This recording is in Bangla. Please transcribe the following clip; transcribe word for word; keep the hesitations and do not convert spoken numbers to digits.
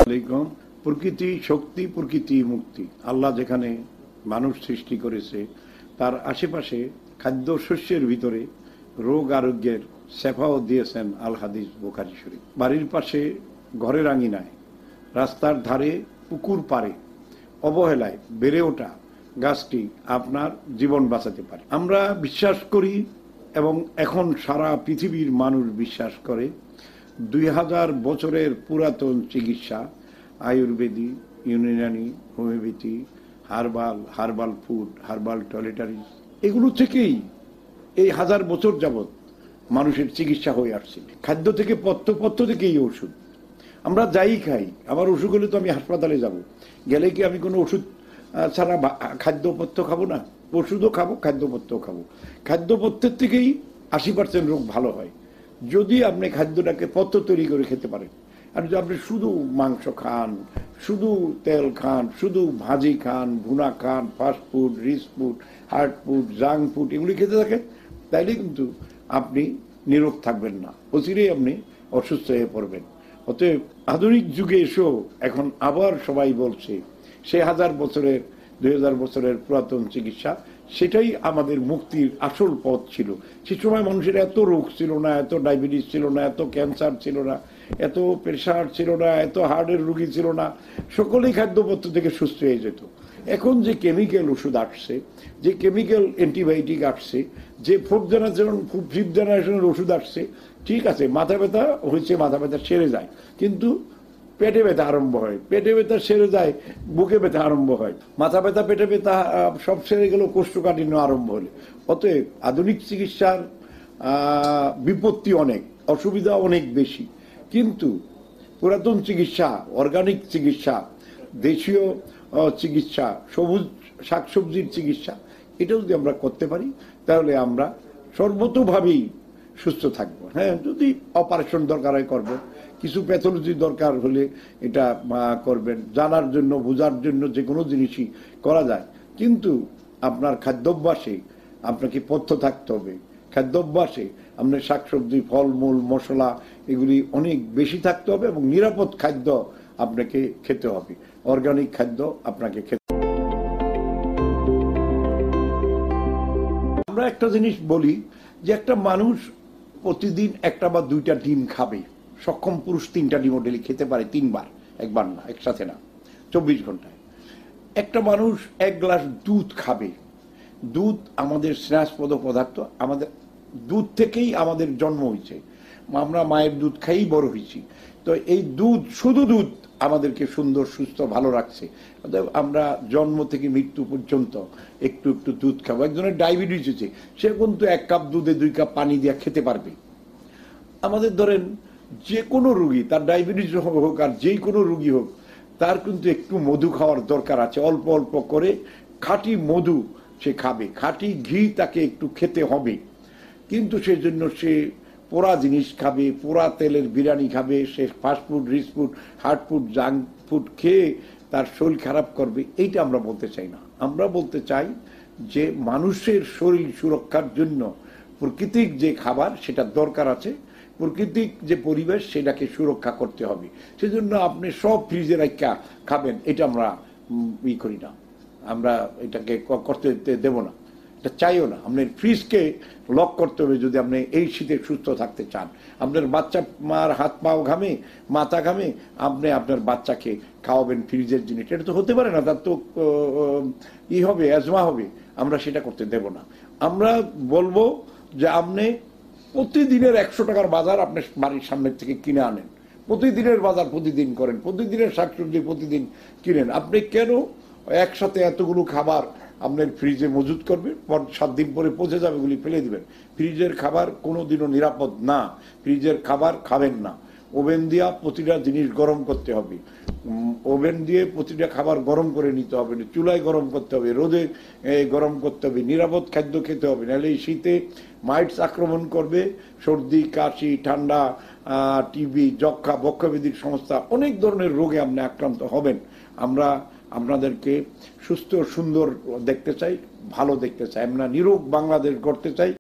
আলাইকুম। প্রকৃতি শক্তি, প্রকৃতি মুক্তি। আল্লাহ যেখানে মানুষ সৃষ্টি করেছে তার আশেপাশে খাদ্য শস্যের ভিতরে রোগ আরোগ্যের শেফাও দিয়েছেন আল হাদিস বুখারী শরীফ। বাড়ির পাশে, ঘরের আঙিনায়, রাস্তার ধারে, পুকুর পাড়ে অবহেলায় বেড়ে ওঠা গাছটি আপনার জীবন বাঁচাতে পারে। আমরা বিশ্বাস করি এবং এখন সারা পৃথিবীর মানুষ বিশ্বাস করে দুই হাজার বছরের পুরাতন চিকিৎসা, ayurvedic, Unani, homeopathy, herbal, herbal food, herbal toiletries, এগুলো থেকেই এই হাজার বছর যাবৎ মানুষের চিকিৎসা হয়ে আসছে। খাদ্য থেকে পথ্য, পথ্য থেকেই ওষুধ। আমরা যাই খাই, আমার অসুখ হলে তো আমি হাসপাতালে যাব, গেলে কি আমি কোনো ওষুধ ছাড়া খাদ্যপথ্য খাবো না? ওষুধও খাবো, খাদ্যপথ্যও খাবো। খাদ্যপথ্যের থেকেই আশি পার্সেন্ট রোগ ভালো হয় যদি আপনি খাদ্যটাকে পথ্য তৈরি করে খেতে পারেন। আর যদি আপনি শুধু মাংস খান, শুধু তেল খান, শুধু ভাজি খান, ভুনা খান, fast food, rich food, hard food, junk food, এগুলি খেতে থাকেন, তাইলে কিন্তু আপনি নিরোগ থাকবেন না, অচিরেই আপনি অসুস্থ হয়ে পড়বেন। অতএব আধুনিক যুগে এসেও এখন আবার সবাই বলছে সে হাজার বছরের, দুই হাজার বছরের পুরাতন চিকিৎসা সেটাই আমাদের মুক্তির আসল পথ ছিল। সে সময় মানুষের এত রোগ ছিল না, এত ডায়াবেটিস ছিল না, এত ক্যান্সার ছিল না, এত প্রেশার ছিল না, এত হার্টের রোগী ছিল না, সকলেই খাদ্যপত্র থেকে সুস্থ হয়ে যেত। এখন যে কেমিক্যাল ওষুধ আসছে, যে কেমিক্যাল অ্যান্টিবায়োটিক আসছে, যে ফোর্থ জেনারেশন ফিফথ জেনারেশনের ওষুধ আসছে, ঠিক আছে মাথা ব্যথা হয়েছে, মাথা ব্যথা সেরে যায়, কিন্তু পেটে ব্যথা আরম্ভ হয়, পেটে ব্যথা সেরে যায়, বুকে ব্যথা আরম্ভ হয়, মাথা ব্যথা, পেটে ব্যথা সব সেরে গেল কোষ্ঠকাঠিন্য আরম্ভ হলে। অতএব আধুনিক চিকিৎসার বিপত্তি অনেক, অসুবিধা অনেক বেশি, কিন্তু পুরাতন চিকিৎসা, অর্গানিক চিকিৎসা, দেশীয় চিকিৎসা, সবুজ শাকসবজির চিকিৎসা, এটা যদি আমরা করতে পারি তাহলে আমরা সর্বতোভাবেই সুস্থ থাকবো। হ্যাঁ, যদি অপারেশন দরকার হয় করবেন, কিছু প্যাথোলজি দরকার হলে এটা করবেন, জানার জন্য, বোঝার জন্য যে কোনো জিনিসই করা যায়, কিন্তু আপনার খাদ্যাভ্যাসে আপনাকে পথ্য থাকতে হবে। খাদ্যাভ্যাসে আপনার শাকসবজি, ফলমূল, মশলা এগুলি অনেক বেশি থাকতে হবে এবং নিরাপদ খাদ্য আপনাকে খেতে হবে, অর্গানিক খাদ্য আপনাকে খেতে। আমরা একটা জিনিস বলি যে একটা মানুষ প্রতিদিন একটা বা দুইটা ডিম খাবে, সক্ষম পুরুষ তিনটা ডিমও ডেলি খেতে পারে, তিনবার, একবার না, একসাথে না, চব্বিশ ঘন্টায়। একটা মানুষ এক গ্লাস দুধ খাবে। দুধ আমাদের স্নেহাস্পদ পদার্থ, আমাদের দুধ থেকেই আমাদের জন্ম হয়েছে, আমরা মায়ের দুধ খাইই বড় হয়েছি। তো এই দুধ, শুধু দুধ আমাদেরকে সুন্দর, সুস্থ, ভালো রাখছে। আমরা জন্ম থেকে মৃত্যু পর্যন্ত একটু একটু দুধ খাবো। একজনের ডায়াবেটিস হয়েছে, সে কিন্তু এক কাপ দুধে দুই কাপ পানি দিয়ে খেতে পারবে। আমাদের ধরেন যে কোনো রুগী, তার ডায়াবেটিস হোক আর যে কোনো রুগী হোক, তার কিন্তু একটু মধু খাওয়ার দরকার আছে, অল্প অল্প করে খাঁটি মধু সে খাবে, খাঁটি ঘি তাকে একটু খেতে হবে। কিন্তু সেজন্য সে পোড়া জিনিস খাবে, পোড়া তেলের বিরিয়ানি খাবে, সে fast food, rich food, hard food, junk food খেয়ে তার শরীর খারাপ করবে, এইটা আমরা বলতে চাই না। আমরা বলতে চাই যে মানুষের শরীর সুরক্ষার জন্য প্রাকৃতিক যে খাবার সেটা দরকার আছে, প্রাকৃতিক যে পরিবেশ সেটাকে সুরক্ষা করতে হবে। সেজন্য আপনি সব ফ্রিজে রাখা খাবেন, এটা আমরা ই করি না, আমরা এটাকে করতে দেব না, এটা চাইও না। আপনার ফ্রিজকে লক করতে হবে যদি আপনি এই শীতে সুস্থ থাকতে চান। আপনার বাচ্চা মার হাত পাও ঘামে, মাথা ঘামে, আপনি আপনার বাচ্চাকে খাওয়াবেন ফ্রিজের জিনিস, এটা তো হতে পারে না, তার তো ই হবে, অ্যাজমা হবে। আমরা সেটা করতে দেব না। আমরা বলবো যে আপনি প্রতিদিনের একশো টাকার বাজার আপনার বাড়ির সামনের থেকে কিনে আনেন, প্রতিদিনের বাজার প্রতিদিন করেন, প্রতিদিনের শাকসবজি প্রতিদিন কিনেন। আপনি কেন একসাথে এতগুলো খাবার আপনার ফ্রিজে মজুত করবে, সাত দিন পরে পচে যাবে, এগুলি ফেলে দিবেন। ফ্রিজের খাবার কোনোদিনও নিরাপদ না, ফ্রিজের খাবার খাবেন না। ওভেন দিয়া প্রতিটা জিনিস গরম করতে হবে, ওভেন দিয়ে প্রতিটা খাবার গরম করে নিতে হবে, চুলায় গরম করতে হবে, রোদে গরম করতে হবে, নিরাপদ খাদ্য খেতে হবে, নাহলে এই শীতে মাইটস আক্রমণ করবে, সর্দি, কাশি, ঠান্ডা, টিবি, যক্ষা, বক্ষব্যাধির সমস্যা, অনেক ধরনের রোগে আপনি আক্রান্ত হবেন। আমরা আপনাদেরকে সুস্থ সুন্দর দেখতে চাই, ভালো দেখতে চাই, আমরা নিরোগ বাংলাদেশ গড়তে চাই।